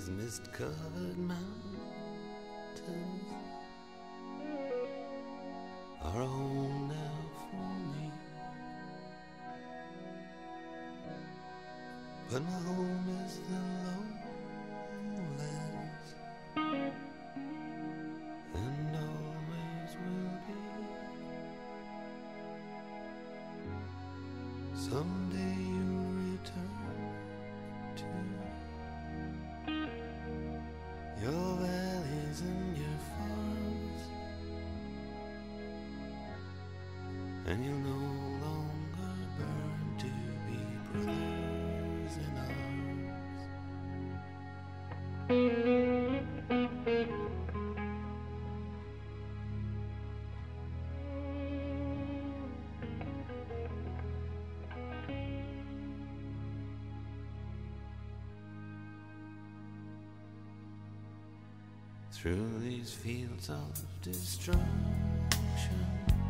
these mist-covered mountains are a home now for me. But my home is the lowlands, and always will be. Someday you'll return to your valleys and your farms, and you'll no longer burn to be brothers in arms. Through these fields of destruction,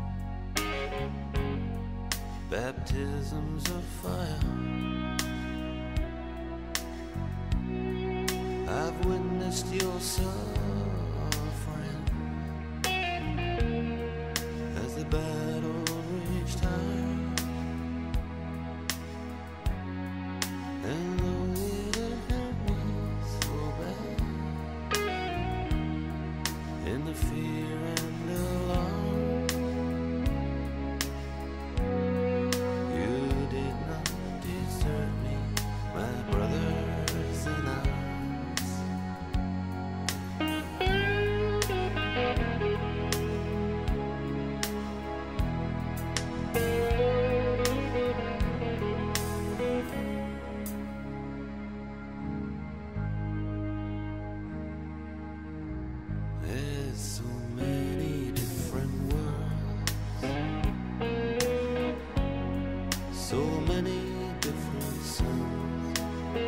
baptisms of fire, I've witnessed your suffering as the battle raged high. And though it had hurt me so bad, in the fear and alarm, you did not desert me, my brothers in arms. There's so many different worlds, so many different suns,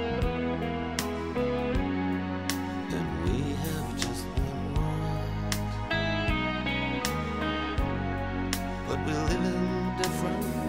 and we have just one world, but we live in different ones.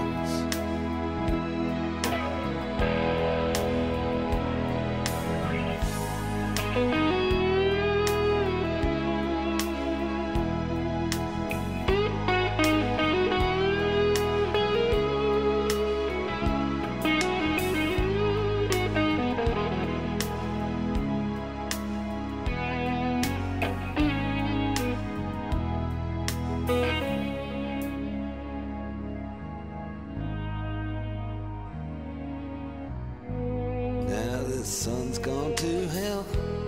Now the sun's gone to hell,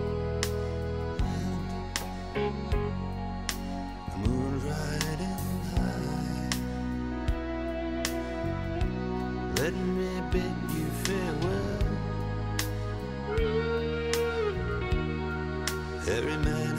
and the moon's riding high. Let me bid you farewell. Every man